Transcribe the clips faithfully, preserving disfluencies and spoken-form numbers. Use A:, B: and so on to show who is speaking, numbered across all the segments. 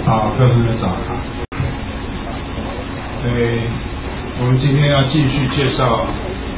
A: 好，各位同学早上。所以我们今天要继续介绍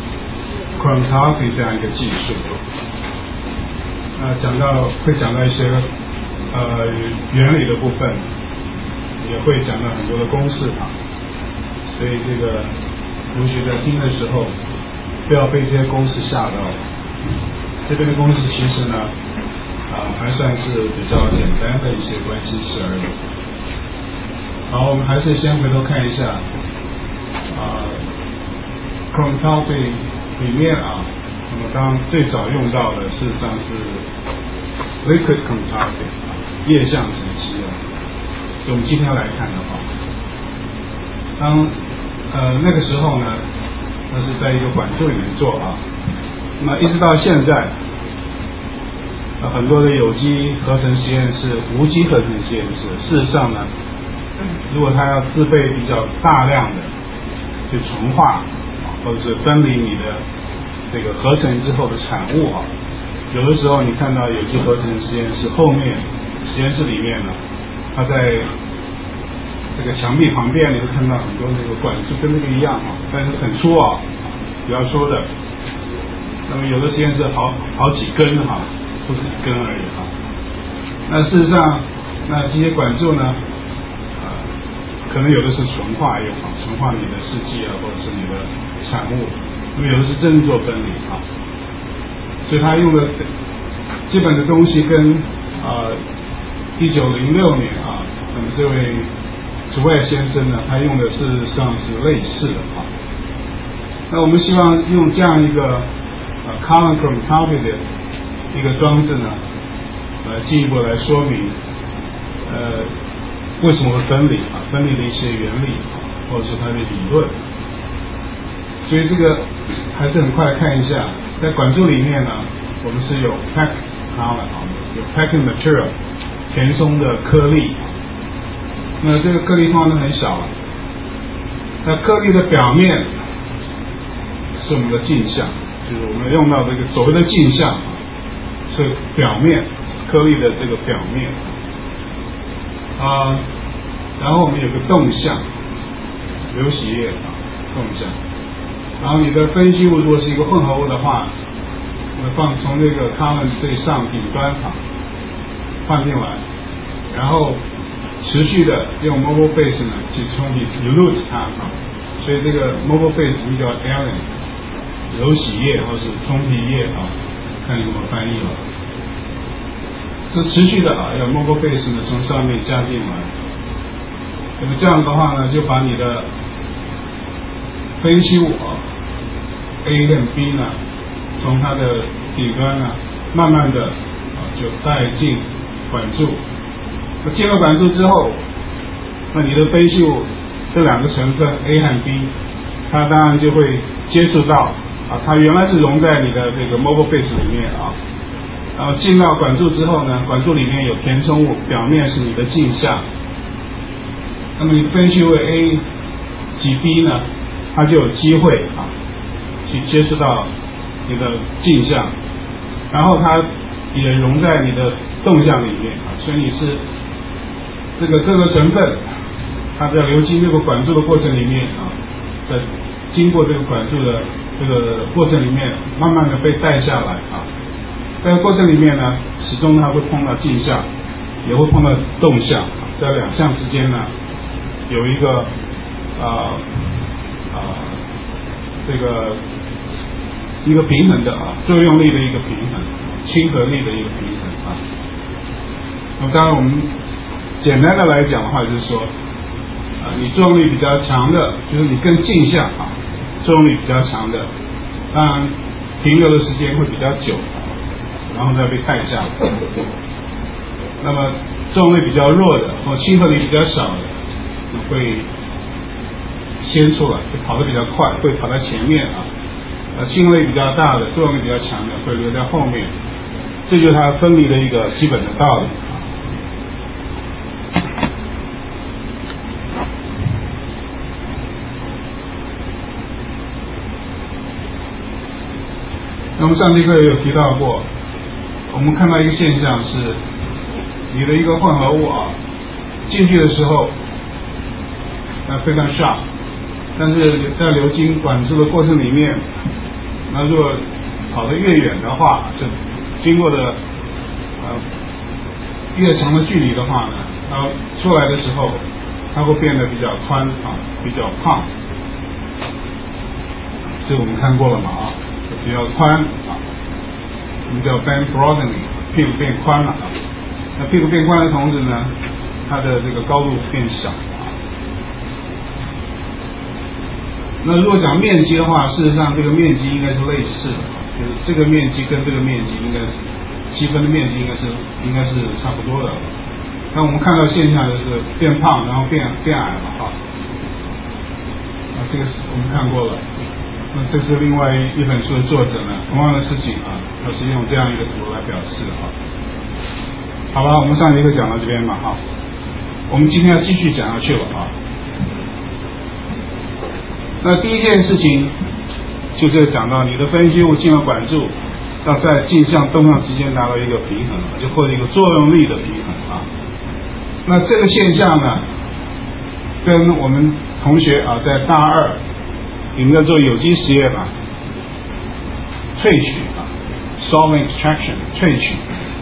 A: chromatography 这样一个技术。那讲到会讲到一些呃原理的部分，也会讲到很多的公式啊。所以这个同学在听的时候，不要被这些公式吓到。这边的公式其实呢，啊、呃，还算是比较简单的一些关系式而已。好，我们还是先回头看一下，啊、呃、，chromatography 里面啊，那么刚刚最早用到的事实上是 liquid chromatography 啊，液相沉积啊。所以我们今天来看的话，当呃那个时候呢，那是在一个管柱里面做啊。那么一直到现在，呃，很多的有机合成实验室、无机合成实验室，事实上呢，如果它要自备比较大量的去纯化，或者是分离你的这个合成之后的产物啊，有的时候你看到有机合成实验室后面实验室里面呢，它在这个墙壁旁边，你会看到很多那个管子跟那个一样啊，但是很粗啊，比较粗的。那么有的实验室好好几根哈、啊，不是一根而已哈、啊。那事实上，那这些管柱呢，呃，可能有的是纯化用啊，纯化你的试剂啊，或者是你的产物。那么有的是真正做分离啊，所以他用的基本的东西跟呃一九零六年啊，那么这位竹外先生呢，他用的事实上是类似的啊。那我们希望用这样一个呃 column chromatography 的一个装置呢，呃进一步来说明呃为什么会分离啊，分离的一些原理啊，或者是它的理论。所以这个还是很快看一下，在管柱里面呢，我们是有 pack column 啊，有 packing material 填充的颗粒。那这个颗粒通常都很小，那颗粒的表面是我们的镜像，就是我们用到这个所谓的镜像，是表面颗粒的这个表面啊、呃，然后我们有个动向，流洗液啊，动向，然后你的分析物如果是一个混合物的话，我们放从这个 column 最上顶端啊放进来，然后持续的用 mobile phase 呢去冲洗 dilute 它啊，所以这个 mobile phase 我们叫 diluent 流洗液或是冲皮液啊，看你怎么翻译了。是持续的啊，要 mobile phase 呢从上面加进来。那么这样的话呢，就把你的分析物啊 A 跟 B 呢，从它的顶端呢，慢慢的啊就带进管柱。那进了管柱之后，那你的分析物这两个成分 A 和 B， 它当然就会接触到啊，它原来是溶在你的这个 mobile phase 里面啊，然后进到管柱之后呢，管柱里面有填充物，表面是你的镜像。那么你的分析物 A 及 B 呢，它就有机会啊去接触到你的镜像，然后它也溶在你的动向里面啊，所以你是这个各个成分，它在流经这个管柱的过程里面啊，在经过这个管柱的这个过程里面，慢慢的被带下来啊。在过程里面呢，始终它会碰到镜像，也会碰到动向，在两项之间呢，有一个啊啊、呃呃、这个一个平衡的啊作用力的一个平衡，亲和力的一个平衡啊。那么当然我们简单的来讲的话，就是说啊、呃，你作用力比较强的，就是你更镜像啊，作用力比较强的，当然停留的时间会比较久，然后再被带下来。那么作用力比较弱的或亲和力比较少的，会先出来，会跑得比较快，会跑在前面啊。呃，亲和力比较大的，作用力比较强的，会留在后面。这就是它分离的一个基本的道理啊。那么上节课也有提到过，我们看到一个现象是，你的一个混合物啊， 进去的时候，那非常 sharp， 但是在流经管子的过程里面，那如果跑得越远的话，就经过的呃越长的距离的话呢，然后出来的时候，它会变得比较宽啊，比较胖。这个我们看过了嘛啊，比较宽啊，我们叫 band broadening， 屁股变宽了啊。那屁股变宽的同时呢，它的这个高度变小啊。那如果讲面积的话，事实上这个面积应该是类似的，就是这个面积跟这个面积应该是七分的面积应该是应该是差不多的。那我们看到现象就是变胖，然后变变矮了啊。啊，这个是我们看过了。那这是另外一本书的作者呢，同样的事情啊，他是用这样一个图来表示啊。好吧，我们上节课讲到这边嘛哈，我们今天要继续讲下去了啊。那第一件事情就是讲到你的分析物进了管柱，要在径向动向之间达到一个平衡，就或者一个作用力的平衡啊。那这个现象呢，跟我们同学啊在大二你们在做有机实验啊，萃取啊 ，solvent extraction 萃取。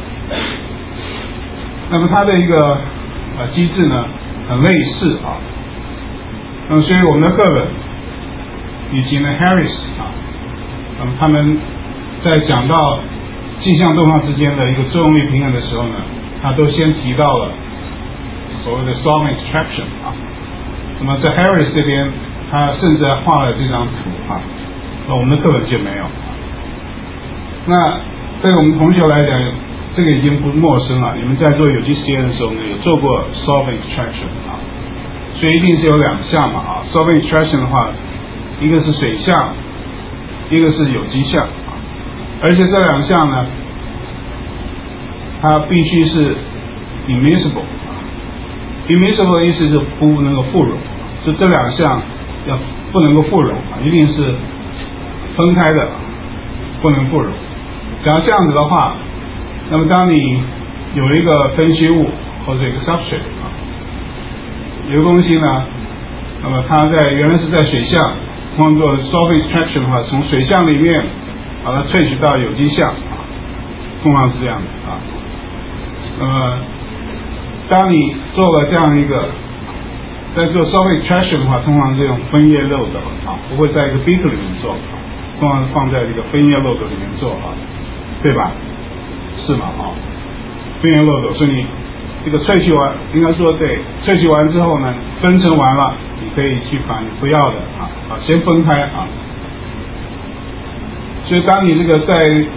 A: 那么它的一个呃机制呢，很类似啊。那么所以我们的课本以及呢 Harris 啊，那么他们在讲到径向动向之间的一个作用力平衡的时候呢，他都先提到了所谓的 solvent extraction 啊。那么在 Harris 这边，他甚至还画了这张图啊，那我们的课本就没有。那对我们同学来讲，这个已经不陌生了。你们在做有机实验的时候呢，有做过 solvent extraction 啊，所以一定是有两项嘛啊。solvent extraction 的话，一个是水相，一个是有机相啊，而且这两项呢，它必须是 immiscible 啊。immiscible 的意思是不能够互溶，就这两项要不能够互溶啊，一定是分开的，不能互溶。假如这样子的话，那么当你有一个分析物或者一个 substrate 啊，有个东西呢，那么它在原来是在水相，通过 solvent extraction 的话，从水相里面把它萃取到有机相啊，通常是这样的啊。那么当你做了这样一个在做 solvent extraction 的话，通常是用分叶漏斗啊，不会在一个 beaker 里面做啊，通常是放在这个分叶漏斗里面做啊，对吧？是嘛啊？分叶漏斗，所以你这个萃取完，应该说对，萃取完之后呢，分成完了，你可以去把你不要的啊啊先分开啊。所以当你这个在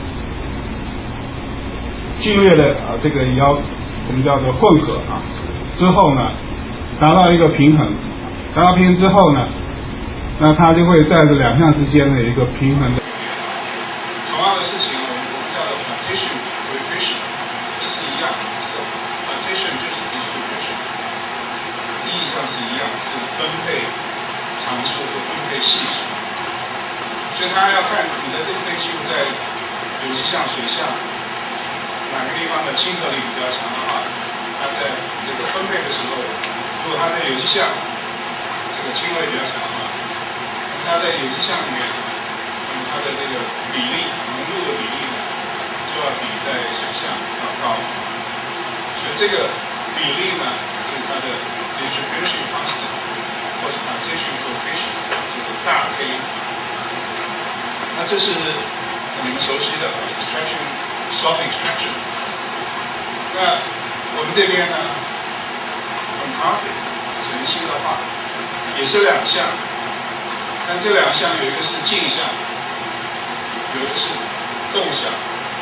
A: 剧烈的啊这个要我们叫做混合啊之后呢，达到一个平衡，达到平衡之后呢，那它就会在这两项之间的一个平衡的。同样的事情，我们我们叫做 partition coefficient， 意思一样，这个 partition 就是 distribution， 意义上是一样，就是分配长处和分配系数。所以他要看你的这个分析物在有机相、水相哪个地方的亲和力比较强的话，那在这个分配的时候，如果它在有机相这个亲和力比较强的话，它在有机相里面，那么它的这个比例浓度的比例呢，就要比在水相要高。所以这个比例呢，就是它的 distribution constant 或者 partition coefficient， 这个大 K。那这是你们熟悉的 extraction solvent extraction。那我们这边呢 chromatography 晨曦的话也是两项，但这两项有一个是径向，有一个是动向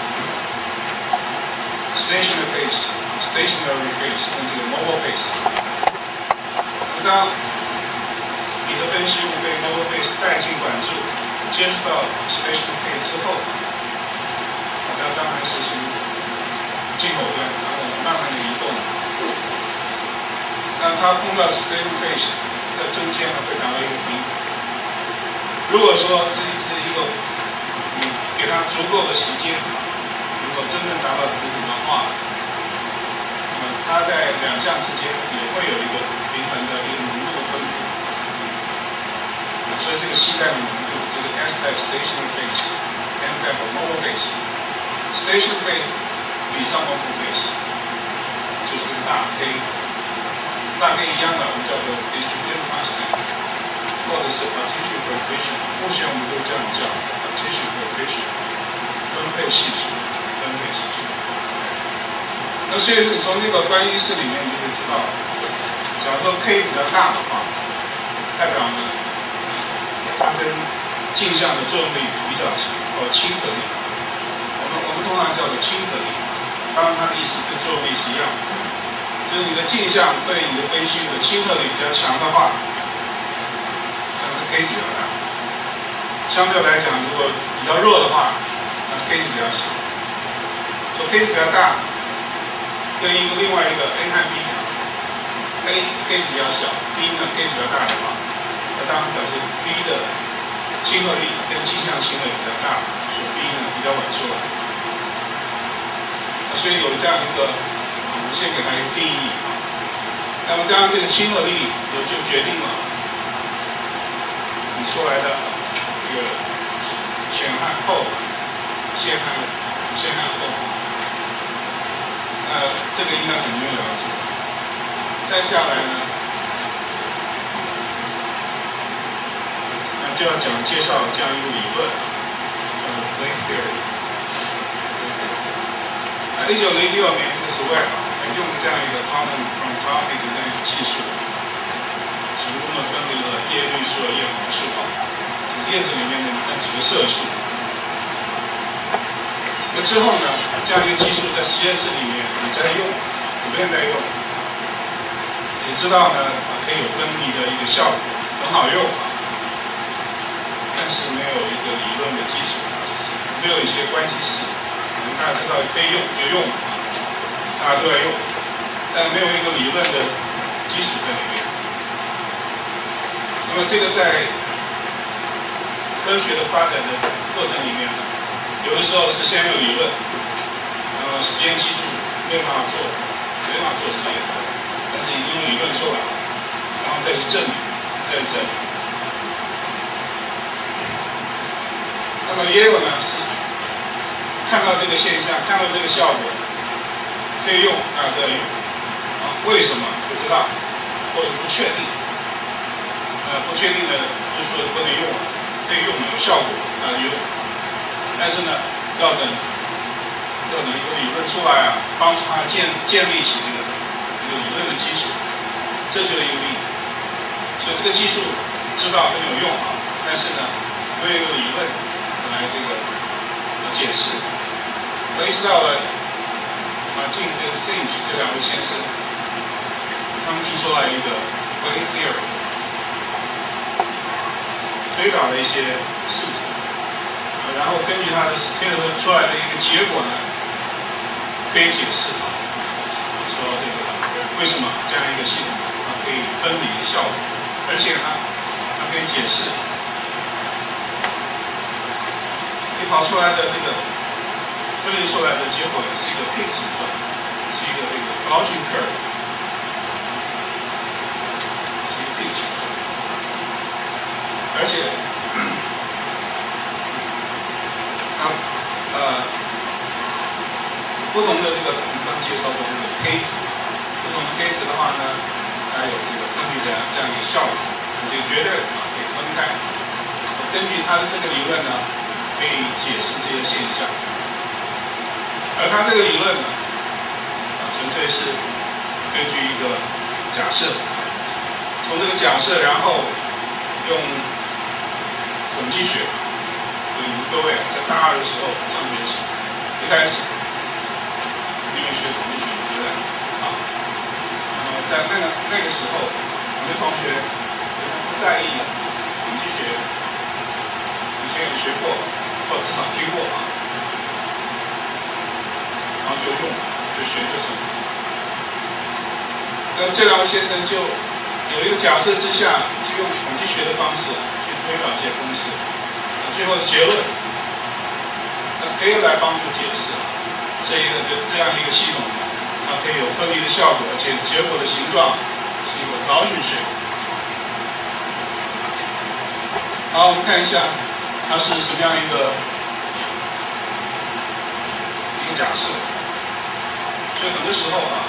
A: stationary phase stationary phase 跟这个 mobile phase。当你的分析物被 mobile phase 带进管柱接触到 stationary phase 之后，它当然实行进口端，然后慢慢的移动。那它碰到 stationary phase 在中间呢会达到一个平衡。如果说是是一个你给它足够的时间，如果真正达到平衡的话，那么它在两项之间
B: 个系带里面有这个 S-type stationary phase、M-type mobile phase。stationary phase 比上 mobile phase 就是个大 K， 大 K 一样的，我们叫做 distribution constant， 或者是 partition coefficient。目前我们都这样叫 partition coefficient， 分配系数，分配系数。那所以你从这个观音式里面你就会知道，假如说 K 比较大的话，代表呢它跟镜像的作用力比较强，或亲和力。我们我们通常叫做亲和力，当然它的意思跟作用力是一样的，就是你的镜像对你的分析的亲和力比较强的话，那么 K 值比较大。相对来讲，如果比较弱的话，那 K 值比较小。说 K 值比较大，跟一个另外一个 A 和 B，A K 值比较小 ，B 呢 K 值比较大的话，那当然表示 B 的亲和力跟镜像亲和力比较大，所以 B 呢比较晚出来。所以有这样一个，我们先给它一个定义。那么当然这个亲和力也就决定了你出来的这个前和后，先和先和后。呃，这个应该很多人了解。再下来呢，那就要讲介绍这样一个理论，叫 Wave Theory。啊，一九零六年这个时候啊，用这样一个 quantum chromatography 的这样一个技术，植物呢分离了叶绿素和叶黄素啊，就是叶子里面的那几个色素。那之后呢，这样一个技术在实验室里面也在用，普遍在用，也知道呢可以有分离的一个效果，很好用啊，但是没有一个理论的基础，就是没有一些关系式。大家知道可以用就用，大家都在用，但没有一个理论的基础在里面。那么这个在科学的发展的过程里面呢，有的时候是先有理论，然后实验技术没有办法做，没办法做实验，但是已经有理论出来，然后再去证明，再去证明。那么也有呢是看到这个现象，看到这个效果，可以用，大家都要用。啊，为什么不知道，或者不确定？呃，不确定的不是说不能用，可以用有效果，大家用。但是呢，要等要等一个理论出来啊，帮助他建建立起这个这个理论的基础，这就是一个例子。所以这个技术知道很有用啊，但是呢，没有一个理论来这个解释。我意识到了马丁跟 Sinch 这两位先生，他们提出来一个 Wave Theory， 推导了一些式子，然后根据他的推导出来的一个结果呢，可以解释说这个为什么这样一个系统它可以分离的效果，而且呢，它可以解释你跑出来的这个。分离出来的结果是一个 peak 形状，是一个这个 Gaussian curve， 是一个 peak 形状，而且它呃不同的这个我们刚介绍过这个 K 值，不同的 K 值的话呢，它有这个分离的这样一个效果，就绝对啊可以分开。根据它的这个理论呢，可以解释这些现象。而他这个理论呢，啊，纯粹是根据一个假设，从这个假设，然后用统计学，所以各位在大二的时候上学期一开始，因为学统计学，对不对？啊，那么在那个那个时候，有些同学不在意统计学，以前有学过，或至少听过啊。然后就用，就学个什么。那么这两位先生就有一个假设之下，就用统计学的方式去推导这些公式，最后结论，那可以来帮助解释这一个这样一个系统，它可以有分离的效果，而且结果的形状是一个Gaussian shape。 好，我们看一下它是什么样一个一个假设。所以很多时候啊，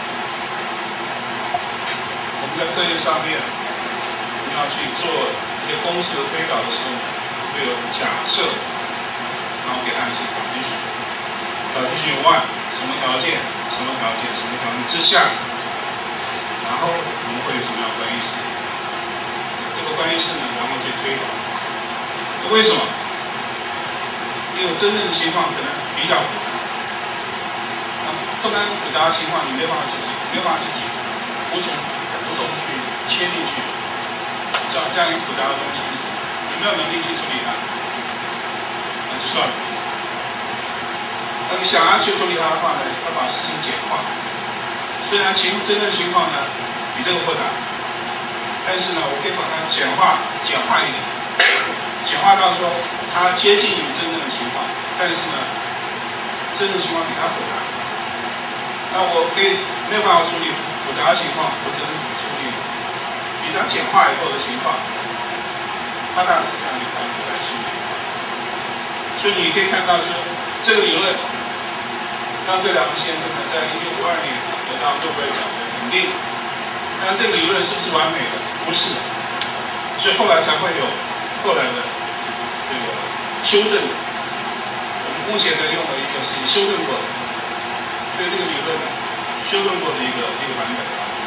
B: 我们在课业上面，我们要去做一些公式的推导的时候，会有假设，然后给它一些 condition。condition one 什么条件？什么条件？什么条件之下，然后我们会有什么样的关系式？这个关系式呢，然后去推导。为什么？因为真正的情况可能比较复杂。这么复杂的情况，你没办法去解，没办法去解，无从无从去切进去。这样这样一个复杂的东西，你没有能力去处理它，那就算了。那你想要去处理它的话呢，要把事情简化。虽然情真正情况呢比这个复杂，但是呢，我可以把它简化简化一点，简化到说它接近于真正的情况，但是呢，真正情况比它复杂。那我可以没有办法处理复复杂的情况，我只能处理比较简化以后的情况。它大概是这样一个方式来处理。所以你可以看到说，这个理论让这两位先生呢，在一九五二年得到诺贝尔奖的肯定。但这个理论是不是完美的？不是的。所以后来才会有后来的这个修正的。我们目前呢用的一个是修正过的。对这个理论修正过的一个一个版本。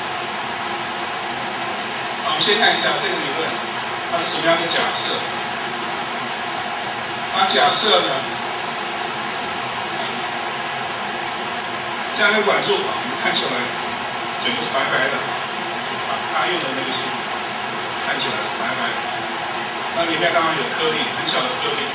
B: 好，我们先看一下这个理论，它是什么样的假设？它假设呢，这样一个管束啊，我们看起来整个是白白的，它它用的那个是看起来是白白的，那里面当然有颗粒，很小的颗粒，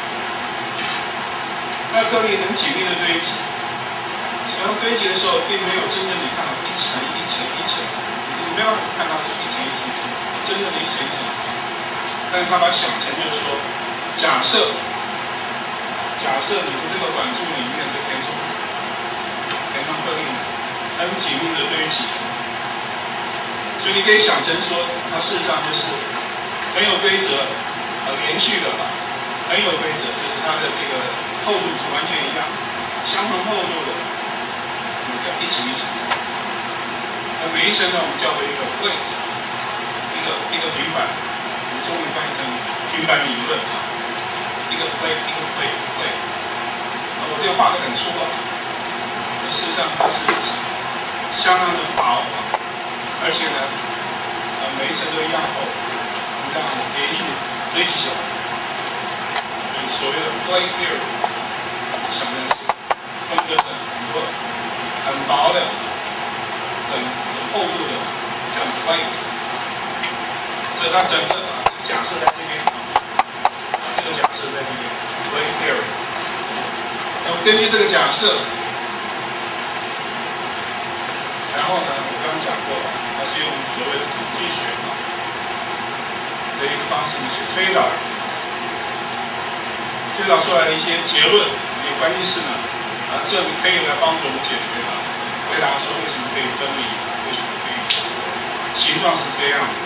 B: 那颗粒很紧密的堆积。然后堆积的时候，并没有真正的看到一层一层一层，你没有看到是一层一层一层，真正的一层一层。但是他把它想成就是说，假设，假设你的这个管柱里面的填充填充颗粒很紧密的堆积，所以你可以想成说，它事实上就是很有规则，呃，连续的吧，很有规则，就是它的这个厚度是完全一样，相同厚度的。一层一层，那每一层呢，我们叫做一个 plate， 一个一个平板，我们中文翻译成平板理论啊，一个 plate， 一个 plate， 一个 plate。那我这个画的很粗啊，那事实上它是相当的薄，而且呢，呃，每一层都一样厚，这样连续堆积起来。所谓的 plate theory， 想的是分割成很多。很薄的、很很厚度的这样 plate， 所以它整个假设在这边，这个假设在这边 plate theory。那么根据这个假设，然后呢，我刚刚讲过，它是用所谓的统计学的一个方式去推导，推导出来的一些结论、一些关系式呢。啊，这可以来帮助我们解决啊，回答说为什么可以分离，为什么可以形状是这样的。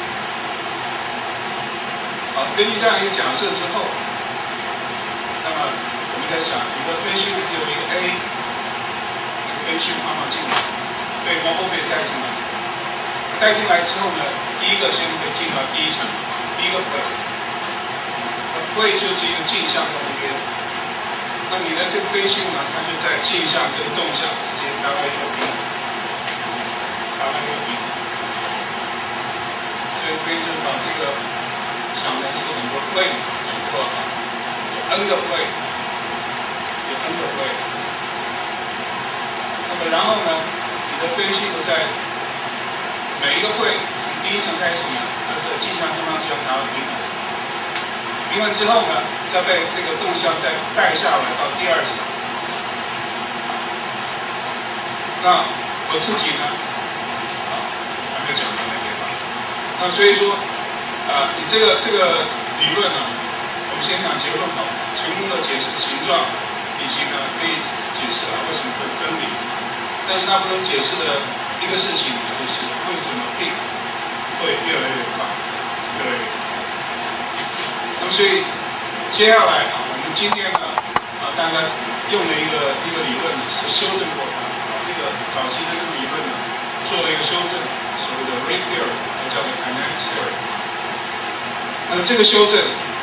B: 好，根据这样一个假设之后，那么我们在想，一个分析物有一个 A， 一个分析物放放进来，被毛波被带进来，带进来之后呢，第一个先可以进到第一层，第一个 plate， 那 plate 就是一个镜像在那边。那你的这个飞行呢，它就在镜像跟动向之间达到一个平衡，达到一个平衡。所以可以就把这个想成是很多 plane， 讲过啊，有 n 个 plane， 有 n 个 plane。那么然后呢，你的飞行在每一个 plane 从第一层开始呢，它是镜像动向之间达到平衡。平衡之后呢，再被这个动向再带下来到第二层。那我自己呢，啊，还没有讲到那边吧？那所以说，啊，你这个这个理论呢，我们先讲结论好，成功的解释形状，以及呢可以解释啊为什么会分离，但是它不能解释的一个事情呢，就是为什么 peak 会越来越快，越来越快。 所以接下来啊，我们今天呢啊，大家用了一个一个理论呢，是修正过的啊，这个早期的这个理论呢，做了一个修正，所谓的 ray theory， 也叫做 kinetic theory。那么这个修正，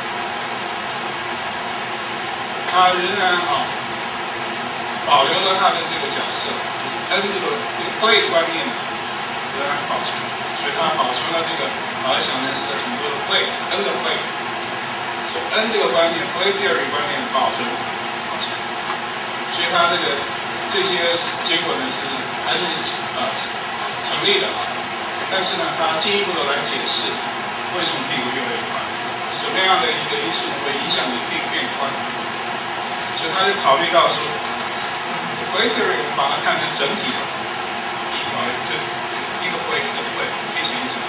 B: 它仍然啊保留了它的这个假设，就是 N 这个这个 plate 观念呢仍然保存，所以它保存了这个把它想成是很多的 plate N 的 plate， 所以 N 这个观念 plate theory 观念保存保存，所以它这个这些结果呢是还是啊成立的啊，但是呢它进一步的来解释为什么屁股越来越宽，什么样的一个因素会影响你屁股变宽。所以他就考虑到说 ，plate theory 把它看成整体的，一条就一个 plate 一个 plate 一层一层。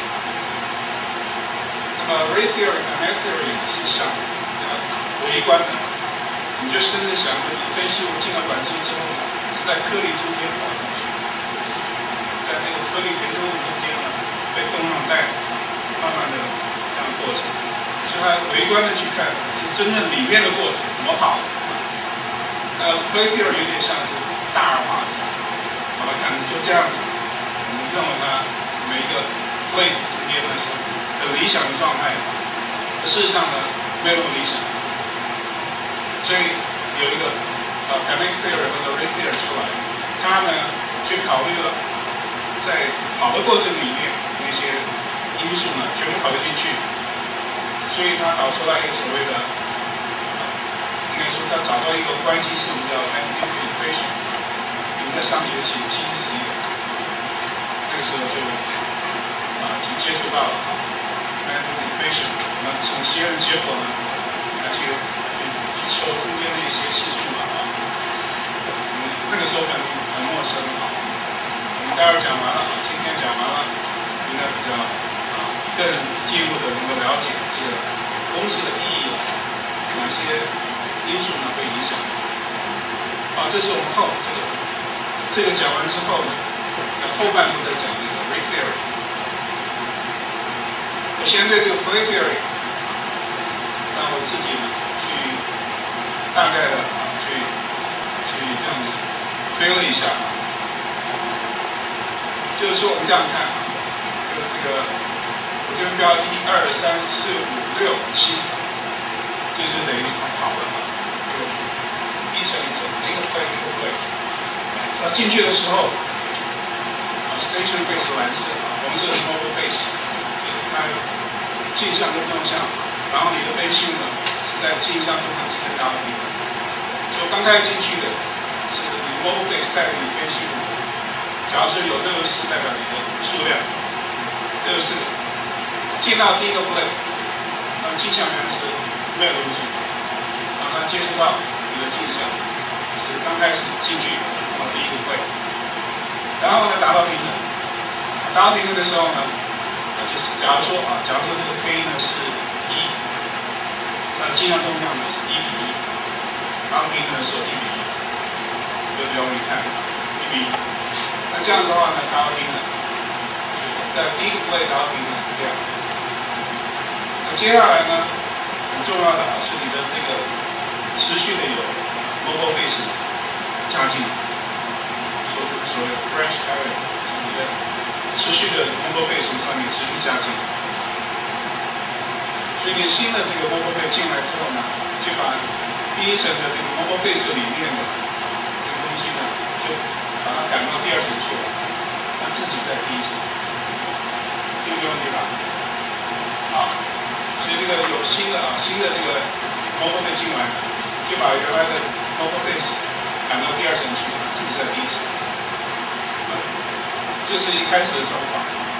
B: 那么 ray theory 和 kinetic theory 是想呃微观的，你就甚至想着你分析物进了管径之后呢，是在颗粒中间跑进去，在那个颗粒连着物中间呢被动量带，慢慢的这样的过程。所以它微观的去看是真正里面的过程怎么跑。那 plate theory 有点像是大而化之，把它看成就这样子，我们认为它每一个 plate 中间呢是的理想的状态，事实上呢没有那么理想，所以有一个呃 kinetic theory 或者 ray theory 出来，它呢去考虑了在跑的过程里面那些因素呢全部考虑进去，所以它导出来一个所谓的。应该说，他找到一个关系式，我们叫 Magnitude equation。你们在上学期七十一，那个时候就啊就接触到了啊 Magnitude equation。那从实验的结果呢，来去去求中间的一些系数嘛啊。嗯，那个时候很很陌生啊。我们待会儿讲完了，今天讲完了，应该比较啊更进一步的能够了解这个公式的意义，哪些。因素呢会影响。好，这是我们后这个这个讲完之后呢，后半部再讲这个 ray theory。我先对这个 ray theory， 让我自己呢去大概的啊去去这样子推了一下啊，就是说我们这样看啊，就是这个我这边标一二三四五六七，这是等于跑的。一层一层，一个 plate 一个 plate。那进去的时候，啊 ，station face 蓝色，红色的 mobile face， 它镜像跟动向，然后你的分析呢是在镜像动向之间搭配。所以刚开始进去的是你 mobile face 代表你分析物，假如说有六十四代表你的数量，六十四个，进到第一个 plate， 那么镜像原来是没有东西，让它接触到。的镜像是刚开始进去啊第一个plate，然后呢达到平衡，达到平衡的时候呢，那就是假如说啊，假如说这个 k 呢是一，那镜像动向呢是一比一，达到平衡的时候一比一，就比较容易看一比一。那这样的话呢，达到平衡，在第一个plate达到平衡是这样。那接下来呢，很重要的啊是你的这个。持续的有 mobile face 加进，所所谓 fresh area， 你的持续的 mobile face 上面持续加进，所以你新的这个 mobile face 进来之后呢，就把第一层的这个 mobile face 里面的这个东西呢，就把它赶到第二层去了，让自己在第一层，这个没问题吧？好，所以这个有新的啊，新的这个 mobile face 进来。就把原来的 mobile face 赶到第二层去，自己在第一层。这是一开始的状况。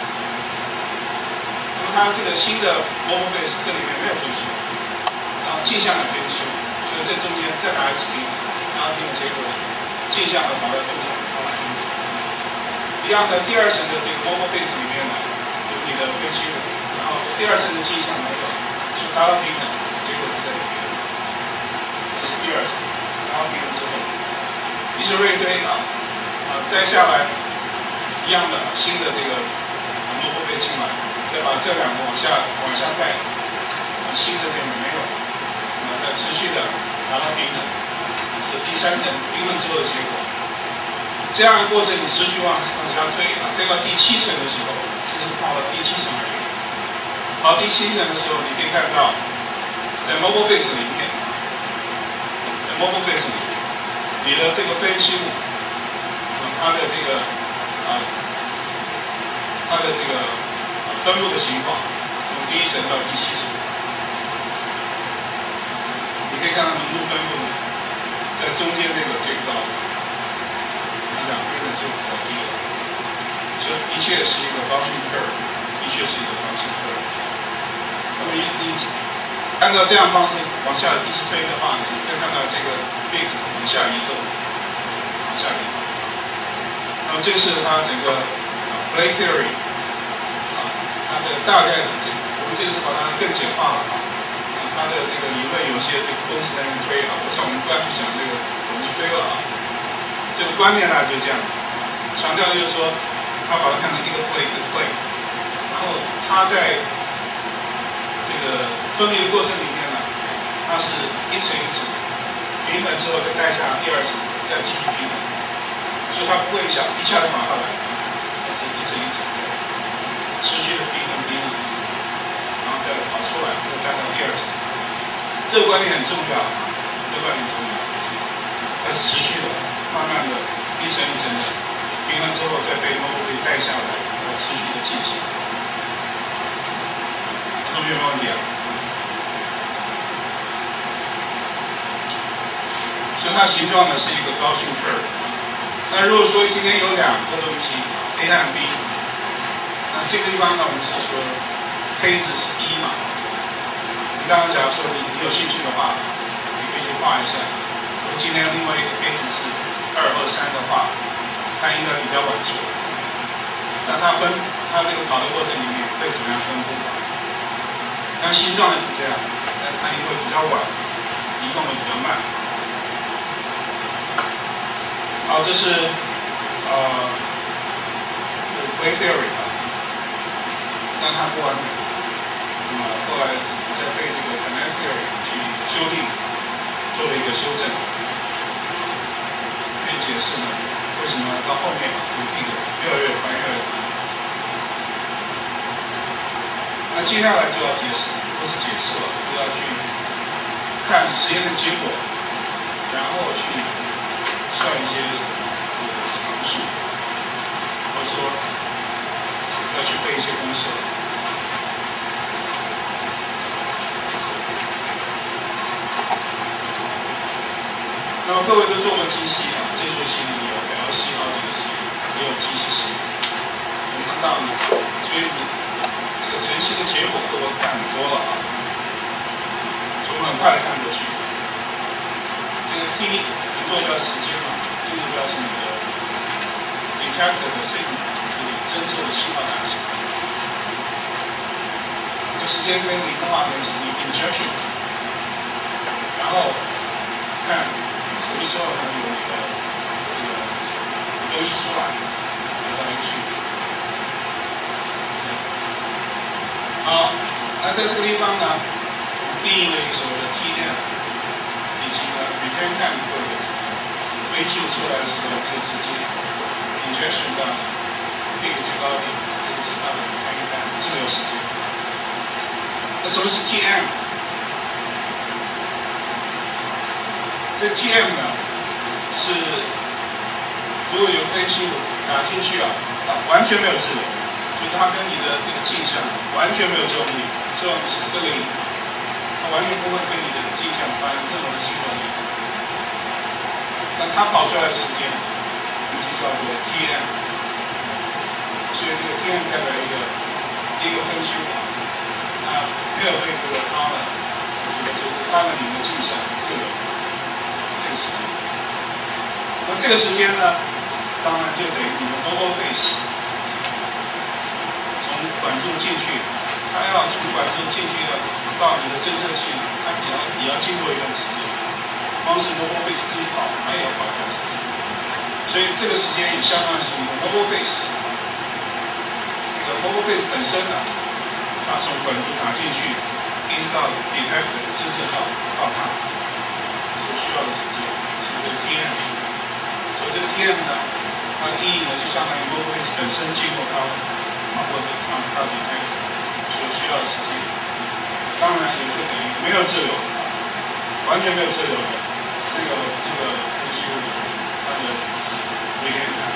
B: 那么它这个新的 mobile face 这里面没有分数，然后镜像也分数，所以这中间再打一次平衡，然后这个结果镜像的跑到中间，跑到中间。一样的，第二层的这个 mobile face 里面呢，有你的分析物，然后第二层的镜像没有，就达到平衡，结果是在这边。第二层，然后平衡之后，以此类推啊，啊，再下来一样的新的这个 mobile face 进来，再把这两个往下往下带，啊， 新的电流没有，啊，那持续的达到平衡，是第三层平衡之后的结果。这样的过程你持续往往下推啊，推到第七层的时候，这是到了第七层而已。到第七层的时候，你可以看到，在 mobile phase 里面，在 mobile phase 里，你的这个分析物，啊，它的这个啊，它的这个分布的情况，从第一层到第七层，你可以看到浓度分布呢，在中间这个最高，两边呢就比较低了，这的确是一个高速 curve， 的确是一个高速 curve。那么你你按照这样方式往下一直推的话呢，你可以看到这个 big 往下移动，往下移动。那么这是它整个 play theory 啊，它的大概的这个，我们这个是把它更简化了啊。它的这个理论有些这个公式在那推啊，我想我们不要去讲这个怎么去推了啊。这个观念呢就这样，强调就是说，他把它看成一个 play 一个 play， 然后它在这个分离的过程里面呢，它是一层一层平衡之后再带下第二层，再继续平衡，所以它不会一下一下就马上来，它是一层一层持续的平衡平衡，然后再跑出来，再带到第二层。这个观念很重要，这个观念很重要，它是持续的，慢慢的一层一层的平衡之后，再被 mobile phase 带下来，然后持续的进行。同学没问题啊？所以它形状呢是一个高速 curve。那如果说今天有两个东西 A 和 B， 那这个地方呢我们是说 K 值是一嘛？你当然假如说你你有兴趣的话，你可以去画一下。如果今天另外一个 K 值是二或三的话，它应该比较晚出。那它分它这个跑的过程里面会怎么样分布？那形状是这样，但它因为比较晚，移动的比较慢。好，这是呃 play theory 啊，但它不完美。那么后来再被这个 kinetic theory 去修订，做了一个修正，可以解释呢为什么到后面就这个越来越宽越来越宽。那接下来就要解释，不是解释了，就要去看实验的结果，然后去算一些这个常数，或者说要去背一些公式。那么各位都做过机器啊，这学期呢有 L C 好几个实验，也有机器实验。我们知道呢，所以这个晨曦的结果各位看很多了啊，所以我们很快的看过去。这个 T 你坐标时间嘛，这个标是你的 detector 的 signal， 就是侦测的信号大小。这个时间跟零的话呢是你 injection， 然后看什么时候呢有一个这个东西出来，得到一个区别。好，那在这个地方呢，定义了一个所谓的 T M， 以及呢 return time 或者飞机出来的时候那个时间 ，injection 到那个最高点，这个是它的 return time 滞留时间。那什么是 T M？ 这 T M 呢是如果有分析物打进去啊，啊完全没有滞留。就是它跟你的这个镜像完全没有作用力，作用是这个力，它完全不会对你的镜像发生任何的吸收力。那它跑出来的时间，我们就叫做 T M。所以这个 T M 代表一个一个分析物，那没有被这个它们，指的就是它们里面的镜像滞留这个时间。那这个时间呢，当然就等于你的 mobile phase。从管柱进去，它要从管柱进去的到你的侦测器呢，它也要也要经过一段时间。光是 mobile phase 一跑，它也要跑一段时间。所以这个时间也相当于是你的 mobile phase。这个 mobile phase 本身呢，它从管柱打进去， 一直到 detect 真正到到它所需要的时间，是这个 T M。所以这个 T M 呢，它的意义呢，就相当于 mobile face 本身经过它跑过这个 count 到 detect 所需要的时间。当然也就等于没有滞留，完全没有滞留的那个那个分析物它的 reaction time。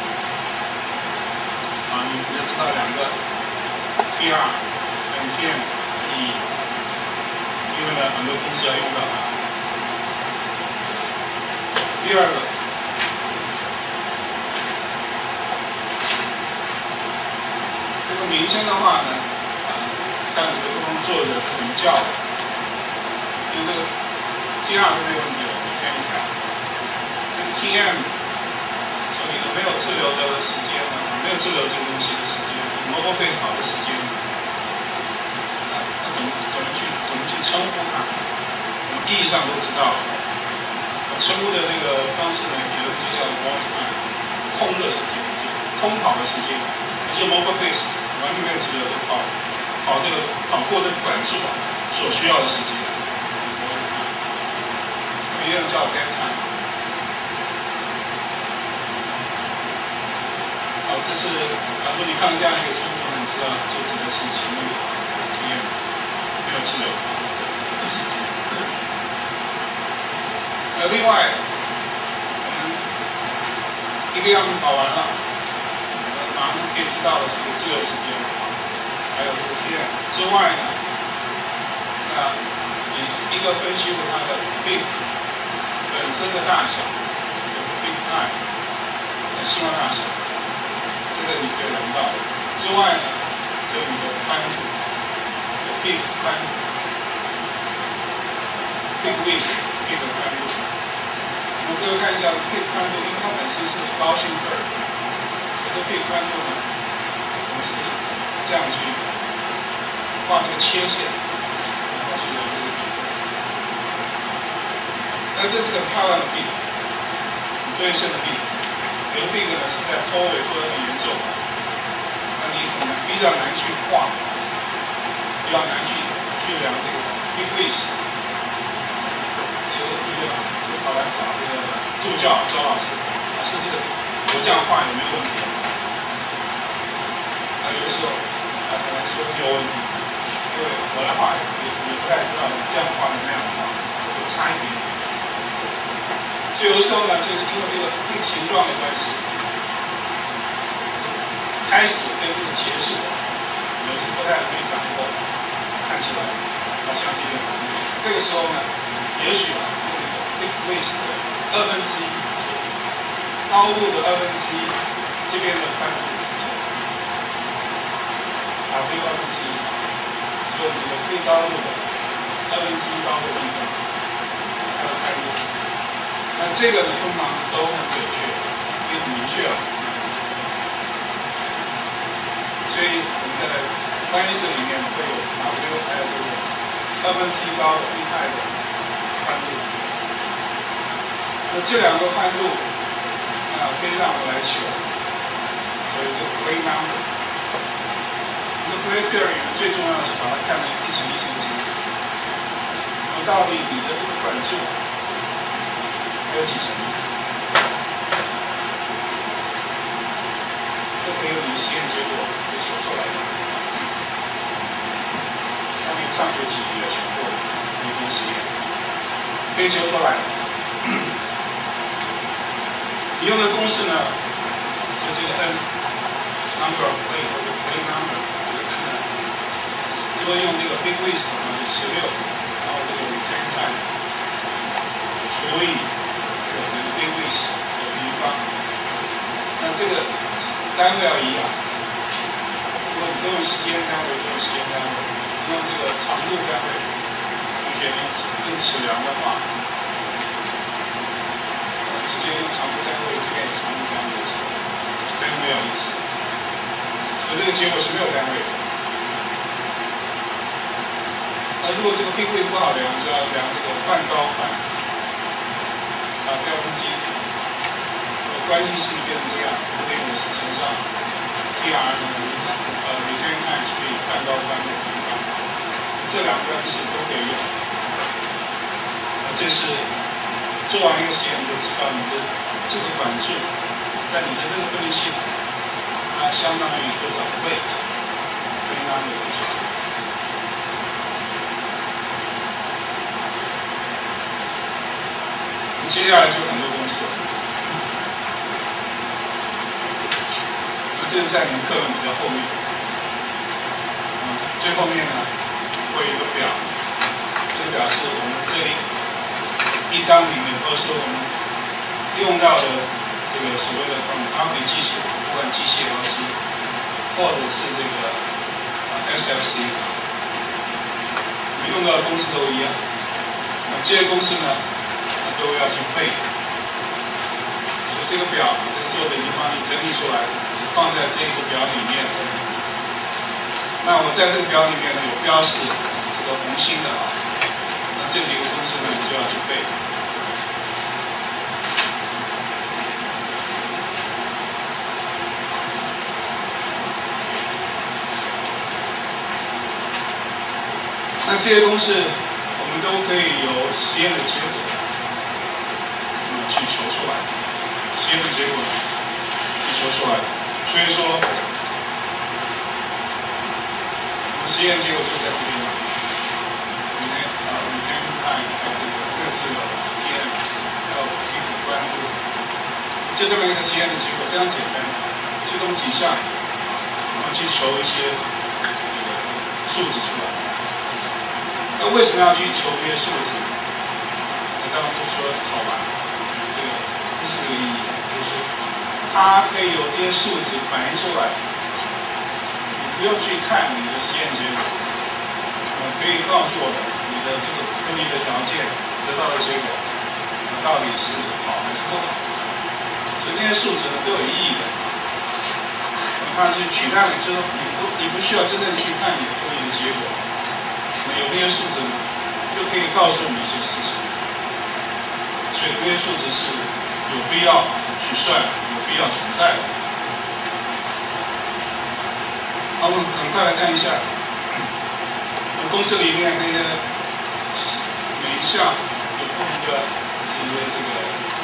B: 啊，你你要知道两个 T R 跟 T M 的意义，因为呢很多公司要用到它。第二个，这个名称的话呢，啊，看有不同作者怎么叫的，因为这个 T R 是没有问题的，你看一看，这个 T M 说你的没有滞留的时间呢，没有滞留这个东西的时间 ，mobile face 跑的时间，那那怎么怎么去怎么去称呼它？我们意义上都知道了。称呼的那个方式呢，有的就叫 on time， 空的时间，空跑的时间，而且 mobile face 完全没有滞留的跑跑这个跑过这个管束啊所需要的时间，也有叫 dead time。好，这是啊，如果你看到这样一个称呼，你知道就指的是前面这个经验没有滞留的时间。呃，另外，我们一个样品跑完了，我们马上可以知道的是这个滞留时间，还有这个 T M 之外呢，那你一个分析过它的 big 本身的大小 ，big time 的信号大小，这个你可以量到。之外呢，就你的宽度，有 big 宽度 ，big width。这个宽度，我们各位看一下 peak 宽度，因为它本身是高性 curve， 这个 peak 宽度呢，我们是这样去画这个切线，然后去留这个 peak。那这是个漂亮的 peak， 很对称的 peak。有的 peak 呢是在拖尾拖得很严重，那你很难比较难去画，比较难去去量这个 peak width。就跑来找这个助教周老师，老师这个我这样画有没有问题？啊，有的时候啊，可能说没有问题，因为我来画也也不太知道是这样画还是那样画，有差一点。所以有的时候呢，就是因为这个这个形状的关系，开始跟这个结束，有时不太可以掌握，看起来好像这个这个时候呢，也许啊。位是二分之一，高度的二分之一，这边的宽度，打对二分之一，就你的最高度的二分之一高的地方，它的宽度。那这个呢，通常都很准确，也很明确了。所以我们在关系式里面会有 W 还有这个二分之一高的一派的宽度。那这两个宽度，啊，可以让我来求，所以这个 Gray number。那 Gray theory 最重要的是把它看成一层一层层。那到底你的这个管束还有几层？这可以用你实验结果给求出来的。那你上学期也学过有一实验，可以求出来。你用的公式呢，就这个 n number of play 或者 play number 这个 n 呢，如果用这个 big width 的话就十六，然后这个 return time 除以这个这个 big width 的平方，那这个单位要一样。如果你都用时间单位，就用时间单位；用这个长度单位，同学用尺用尺量的话。直接用长度单位，这边有长度单位的时候，单位要一致，所以这个结果是没有单位的。那如果这个 peak width 不好量，就要量这个半高宽啊掉分机，关系式变成这样，这边我是乘上 P R 呢，呃 return time 除以半高宽的平方，这这两个公式都可以用。这是做完一个实验就知道你的这个管柱在你的这个分离系统，它相当于多少 plate 可以拿你多少。接下来就很多公式了。那这是在你们课本比较后面。嗯，最后面呢会有一个表，这个表是我们这里一章里面都是我们用到的这个所谓的 chromatography 技术，不管机械 L C 或者是这个 S F C， 我们用到的公式都一样。那这些公式呢？都要去背，所以这个表，这个作者已经帮你整理出来，放在这个表里面。那我在这个表里面呢有标示这个红心的啊，那这几个公式呢你就要去背。那这些公式我们都可以有实验的结果。去求出来，实验的结果去求出来，所以说，实验结果就在这边了。你看啊，你可以看一看这个各自的 T M， 还有一个关注，就这么一个实验的结果非常简单，就这么几项，然后去求一些数值出来。那为什么要去求这些数值？那当然不说好玩。不是这个意义，就是它可以有这些数值反映出来，你不用去看你的实验结果，呃，可以告诉我的你的这个分离的条件得到的结果，到底是好还是不好，所以那些数值呢都有意义的。那么它是取代了，就是你不你不需要真正去看你的分离的结果，那有那些数值呢，就可以告诉你一些事情，所以那些数值是有必要去算，有必要存在的。好，我们很快来看一下，公式里面那个每一项有不同的这些这个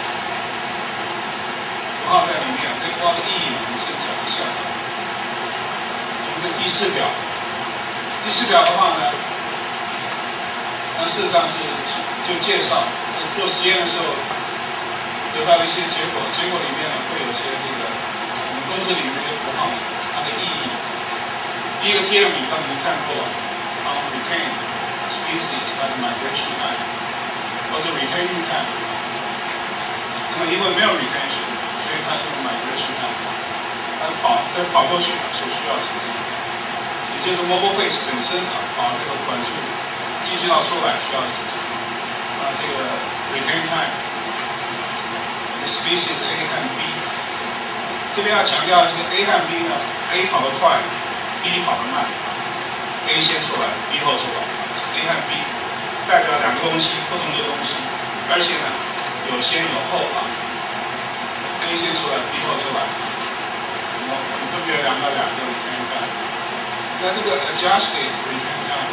B: 符号在里面，这符号的意义我们先讲一下。我们的第四表，第四表的话呢，它事实上是就介绍做实验的时候。得到一些结果，结果里面呢会有一些这个我们公式里面的符号，它的意义。第一个 T M 刚才看过 ，on retain species 它的 migration time， 或者 retaining time。那么因为没有 retention， 所以它用 migration time， 它跑它跑过去所需要时间，也就是 mobile phase 本身啊跑这个管处进行到出来需要时间。那这个 retain time。species A 和 B， 这边要强调的是 A 和 B 呢 ，A 跑得快 ，B 跑得慢 ，A 先出来 ，B 后出来 ，A 和 B 代表两个东西，不同的东西，而且呢有先有后啊 ，A 先出来 ，B 后出来，我们分别两个两个 retain time， 那这个 adjusted retain time，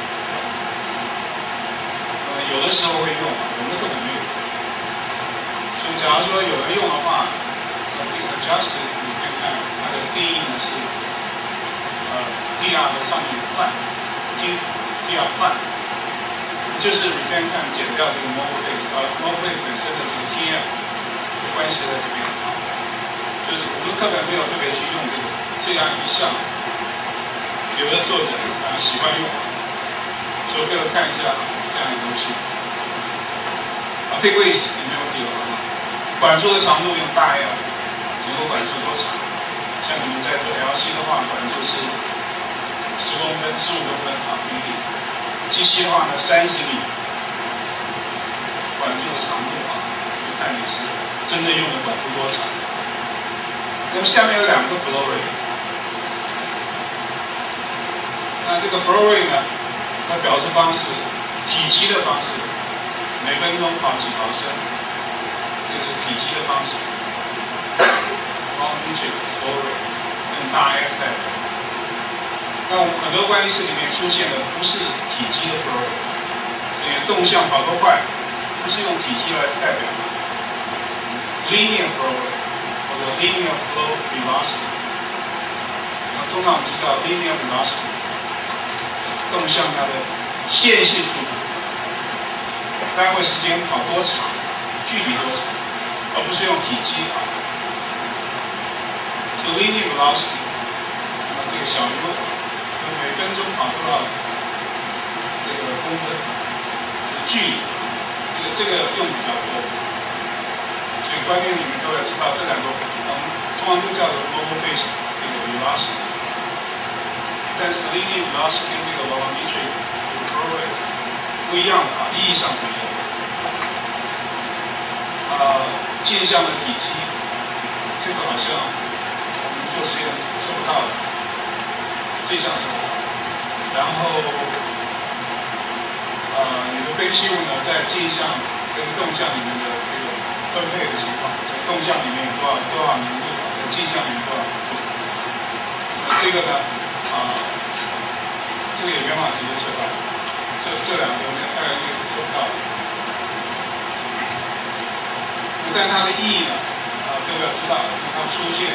B: 呃有的时候会用，我们根本没有。假如说有人用的话，呃，这个 adjusted 你可以看它的定义呢是，呃 ，D R 的上面 plan，D R plan， 就是 retain time 减掉这个 mobile phase， 呃 mobile phase 本身的这个 T M 的关系在这边啊，就是我们课本没有特别去用这个这样一项，有的作者啊喜欢用，所以各位看一下这样一个东西，啊 ，pick width 里面有这个。管束的长度用大 L， 整个管束多长？像你们在做 L C 的话，管束是十公分、十五公分啊，米米。机器的话呢，三十米。管束的长度啊，就看你是真正用的管束多长。那么下面有两个 flow rate， 那这个 flow rate 呢，它表示方式，体积的方式，每分钟跑几毫升。这是体积的方式 ，volumetric flow rate 用大 F 代表。 那我们很多关系式里面出现的不是体积的 flow rate， 所以动向跑多快，不是用体积来代表的 ，linear flow rate 或者 linear flow velocity。那通常我们知道 linear velocity 动向它的线性速度，单位时间跑多长，距离多长，而不是用体积啊。所以 linear velocity， 那么这个小 u。每分钟跑多少这个公分？距离，这个这个用比较多，所以观念里面都要知道这两个，我们通常都叫做 mobile phase 这个 velocity， 但是 linear velocity 跟这个 volumetric 这个 flow rate 不一样的啊，意义上不一样。呃，径向的体积，这个好像我们做实验做不到的。这项是，然后，呃，你的分析物呢，在径向跟动向里面的这种分配的情况，在动向里面有多少多少浓度，在径向里面多少浓度，这个呢，啊、呃，这个也没办法直接测到，这这两个呢，大概应该是测不到的。但它的意义呢，啊、呃，各位要知道，它出现。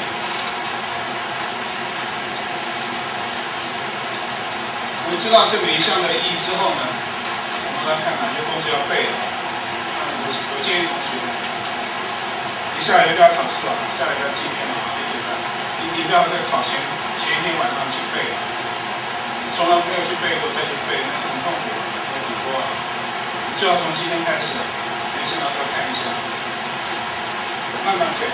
B: 我们知道这每一项的意义之后呢，我们来看哪些东西要背啊。那我我建议同学，你下一个要考试啊，下一个要今天啊，别紧张，你你不要在考前前一天晚上去背啊，从来没有去背过再去背，那很痛苦，很很多啊。你就要从今天开始，每次拿出来看一下，慢慢背。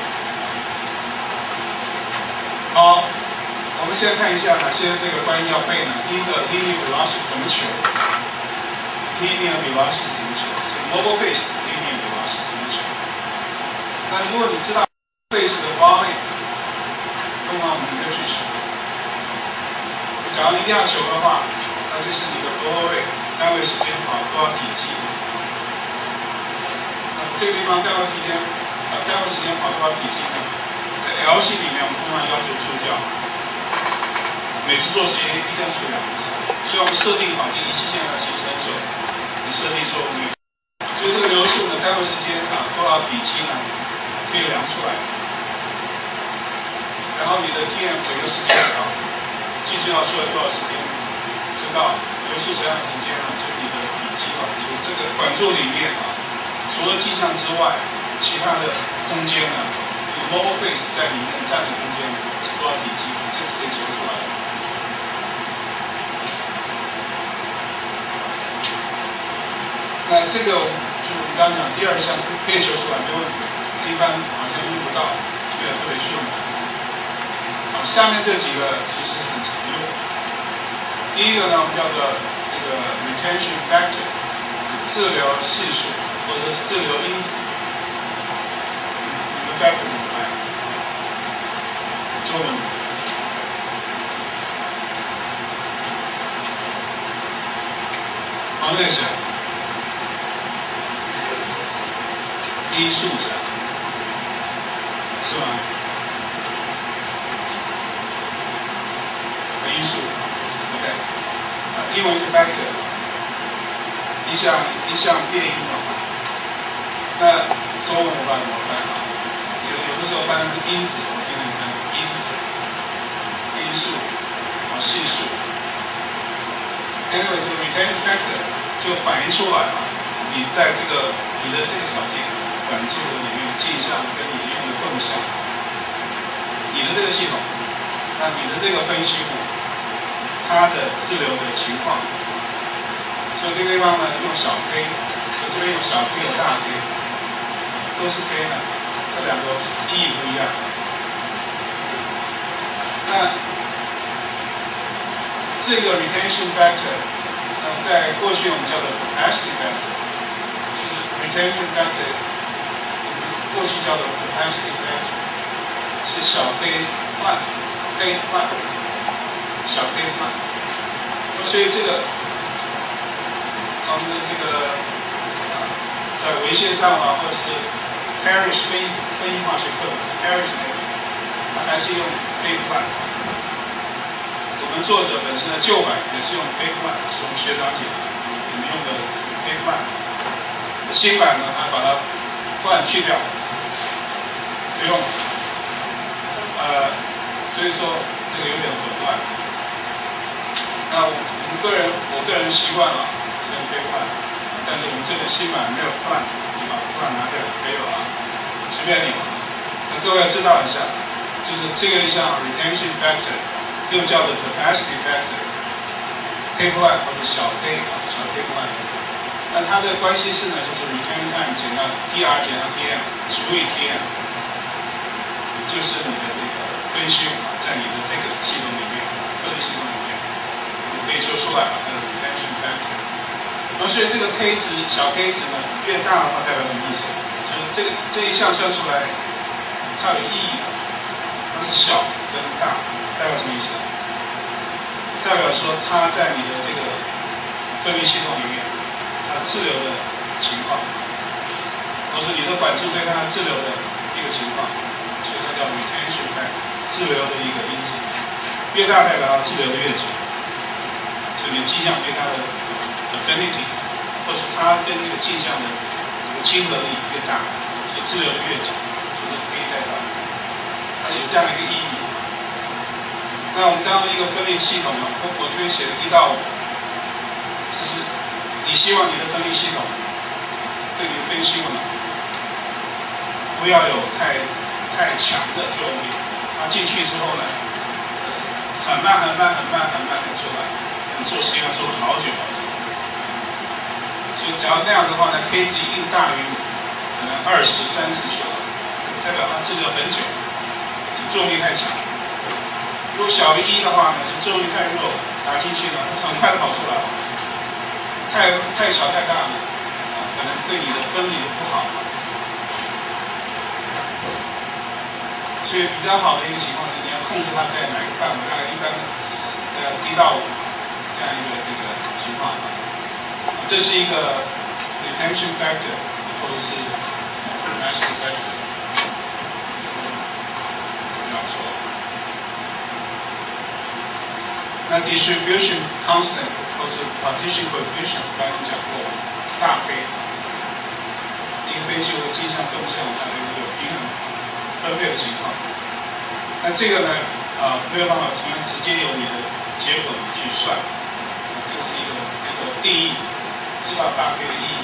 B: 好。我们现在看一下哪些这个关于要背呢？第一个 linear velocity 怎么求 ？linear velocity 怎么求？这个 mobile phase linear velocity 怎么求？那如果你知道 phase 的 volume， 通常我们就去求。假如一定要求的话，那就是你的 flow rate 单位时间跑多少体积。那这个地方单位体间，呃，单位时间跑多少体积呢？在 L 系里面，我们通常要求助教。每次做实验一定要去量一下，所以我们设定好这仪器现在其实很准，你设定错误率，所以这个流速的单位时间啊多少体积呢，可以量出来。然后你的 T M 整个时间啊，进去要出来多少时间，知道流速这样的时间呢，就是你的体积啊，就这个管柱里面啊，除了迹象之外，其他的空间呢，这个 mobile phase 在里面占的空间是多少体积，这是可以求出来的。那这个就我们刚刚讲第二项可以求出来没问题，一般好像用不到，没有特别去用。好，下面这几个其实是很常用的。第一个呢，我们叫做这个 retention factor， 滞留系数或者是滞留因子。你们 factor 怎么来？中文。好，那个谁？因数是吧？是吗？因数 ，OK， 啊，英文是 factor， 一项一项变因的话，那中文我不知道怎么翻啊？有有的时候翻的是因子，我听你看因子、因数、啊系数 ，anyway， 这个 retention factor 就反映出来啊，你在这个你的这个条件。管柱里面的迹象跟你用的动向，你的这个系统，那你的这个分析物，它的滞留的情况，所以这个地方呢用小 k， 我这边用小 k 有大 k， 都是 k 呢，这两个意义不一样。那这个 retention factor， 呃，在过去我们叫做 capacity factor， 就是 retention factor。过去叫做 capacity factor， 是小 k 换 k 换小 k 换，所以这个我们的这个啊，在微线上啊，或者是 Parrish 分分音化学课本 Parrish 那个，它还是用 k 换。我们们作者本身的旧版也是用 K plan， 是我们学长姐你们用的 K plan。新版呢，它把它 plan 去掉，不用。呃，所以说这个有点混乱。那我我们个人，我个人习惯了是用 K plan， 但是我们这个新版没有 plan， 你把 plan 拿掉没有了，随便你了。那各位要知道一下，就是这个像 retention factor， 又叫做 capacity factor。K plan 或者小 k 啊，小 K plan， 那它的关系式呢，就是 return time 减到 tr 减到 tm 除以 tm， 就是你的这个分析在你的这个系统里面，分类系统里面，你可以说出来了它的 retention factor。那所以这个 k 值小 k 值呢，越大的话代表什么意思？就是这个这一项算出来，它有意义的，它是小跟大，代表什么意思？代表说它在你的这个分离系统里面，它滞留的情况，或是你的管束对它滞留的一个情况，所以它叫 retention factor， 滞留的一个因子。越大代表它滞留的越久，所以你镜像对它的 affinity， 或是它跟这个镜像的这个亲和力越大，所以滞留的越久，就是可以代表它有这样的一个意义。那我们当一个分类系统呢，我我这边写的一到五，就是你希望你的分类系统对你分析呢，不要有太太强的作用力。它进去之后呢，很慢很慢很慢很慢的出来，你做实验做了好久好久。所以假如这样的话呢 ，K 值一定大于可能二十、三十出来，代表它滞留很久，作用力太强。如果小于一的话呢，就作用力太弱，打进去呢，很快的跑出来了。太太小太大了，啊，可能对你的分离不好。所以比较好的一个情况是，你要控制它在哪一个范围，大概一般呃一到五这样一个一个情况。这是一个 retention factor 或者是 capacity factor， 不要错。那 distribution constant 或是 partition coefficient 刚刚讲过，大 K， 一个分析的镜像动向，它的一个平衡分配的情况。那这个呢，呃，没有办法从直接由你的结果去算，这个是一个这个定义，知道大 K 的意义。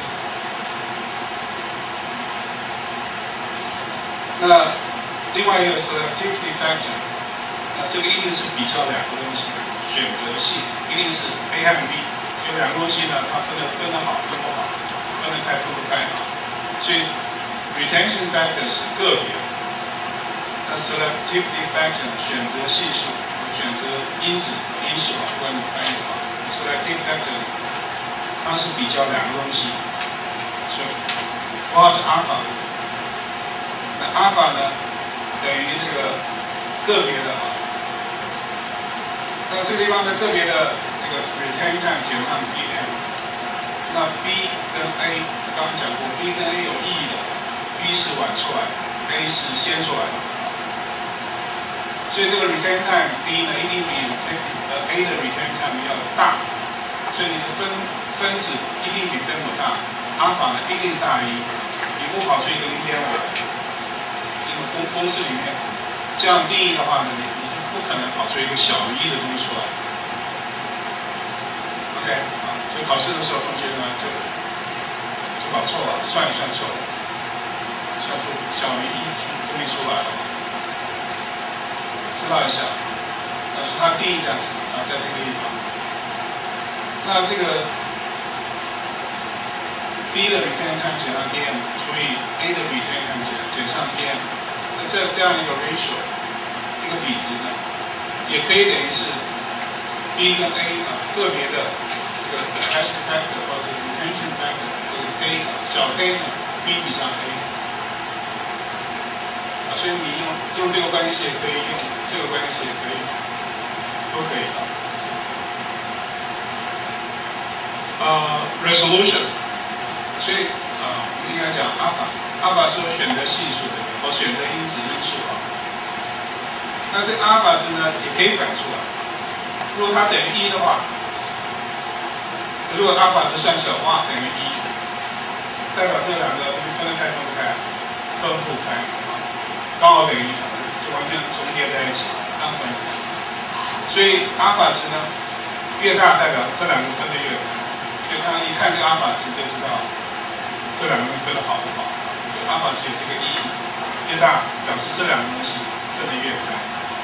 B: 那另外一个是 activity factor， 那这个一定是比较两个东西。选择性一定是 A 和 B， 就两个东西呢，它分的分的好，分不好，分得开，分不开啊。所以 retention factor 是个别，那 selectivity factor 选择系数，选择因子因素啊，不管你翻译法 ，selective factor 它是比较两个东西，所以符号是阿尔法，那阿尔法呢等于这个个别的啊。那这个地方呢，个别的这个 retention time 减上 tm， 那 B 跟 A 刚刚讲过 ，B 跟 A 有意义的 ，B 是晚出来 ，A 是先出来的，所以这个 retention time B 呢一定比呃 A 的 retention time 要大，所以你的分分子一定比分母大，阿尔法呢一定大于，你不跑出一个 零点五， 一个公公式里面这样定义的话呢，你你就不可能跑出一个小于一的东西出来。OK 啊，所以考试的时候同学呢就就搞错了，算一算错了，算出小于一东西出来了，知道一下。那是它定义这样子啊，在这个地方。那这个 B 的 retention time 减上 tm 除以 A 的 retention time 减减上 tm， 那这这样一个 ratio， 这个比值呢，也可以等于是 B 跟 A 啊个别的这个 capacity factor 或者是 retention factor， 这个 K 啊小 K 呢 B 比上 A， 啊，所以你用用这个关系式也可以，用这个关系式也可以，都可以啊。呃 resolution。所以啊，我们应该讲阿尔法，阿尔法是有选择系数的，或选择因子因素啊。那这个阿尔法值呢，也可以反出来。 如果它等于一的话，如果阿尔法值算小哇等于一，代表这两个分得开分不开，分不开啊，刚好等于就完全重叠在一起，刚分不开。所以阿尔法值呢越大，代表这两个分得越开。所以他一看这个阿尔法值就知道这两个分得好不好。就阿尔法值有这个意义，越大表示这两个东西分得越开。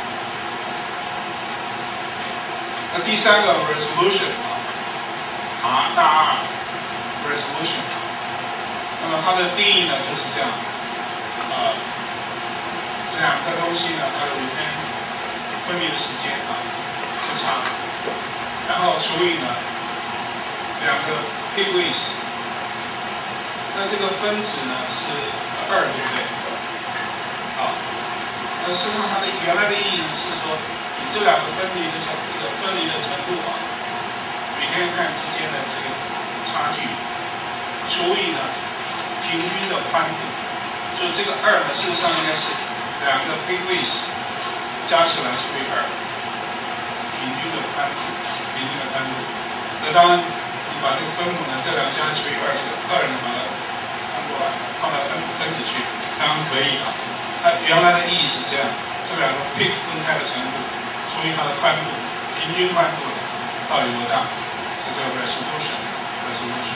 B: 那第三个 resolution 啊 ，R 大 R resolution， 那么它的定义呢就是这样，呃，两个东西呢它的分离的时间啊之差，然后除以呢两个 Pigways， 那这个分子呢是二，对不对？好，那事实上它的原来的意义呢是说，你这两个分离的程这个分离的程度啊，每天看之间的这个差距，除以呢平均的宽度，所以这个二呢事实上应该是两个 Pigways 加起来除以二，平均的宽度，平均的宽度。那当然，你把这个分母呢，这两个加除以二，这个二呢把它翻过来，放到分分子去，当然可以啊。它原来的意义是这样，这两个 pig 分开的程度除以它的宽度，平均宽度到底多大？是这个 resolution，resolution。